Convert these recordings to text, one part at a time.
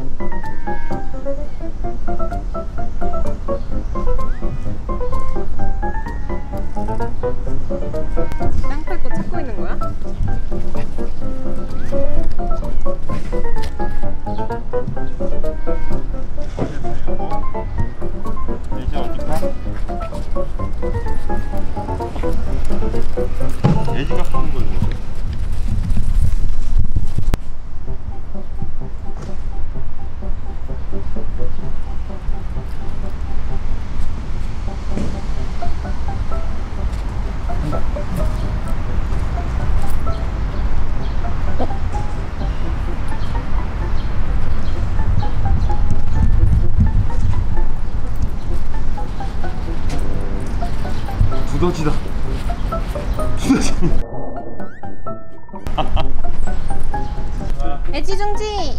땅 밟고 찾고 있는 거야? 이제 어디 가? 애지가 파는 거 있는데? 두더지다. 두더지. 애지중지.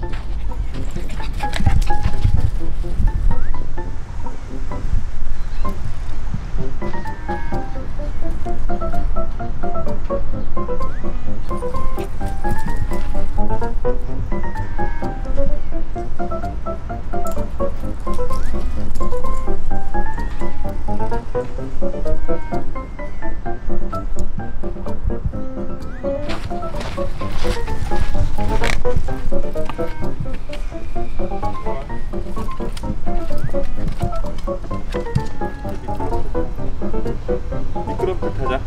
미끄럼틀 타자.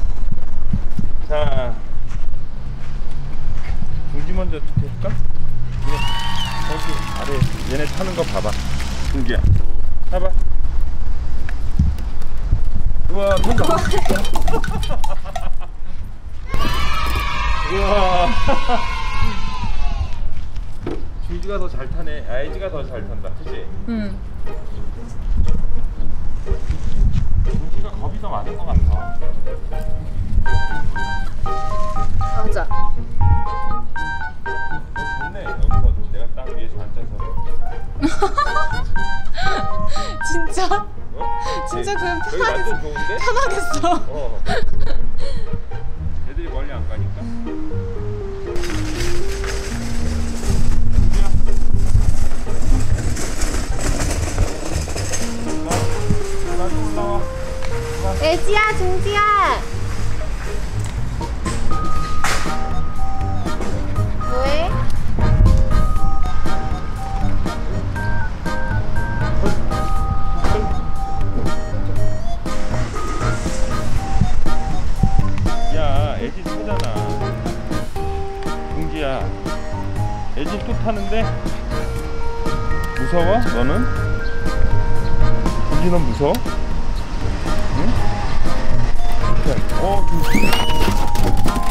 자, 중지 먼저 해볼까? 그래, 거기 아래 얘네 타는 거 봐봐. 중지야, 타봐. 우와, 탄다. 우와. 중지가 더 잘 타네. 아, 애지가 더 잘 탄다. 그치? 응. 중지가 겁이 더 많은 것 같아. 맞아. 좋네. 여기서 내가 딱 위에서 앉아서. 진짜? 어? 진짜 네. 그럼 여기 완전 좋은데? 편하겠어. 애들이 멀리 안 가니까. 올라와. 애지야, 중지야. 뭐해? 야, 애지 타잖아. 중지야, 애지 또 타는데? 무서워? 너는? 중지는 무서워? 응? 중지.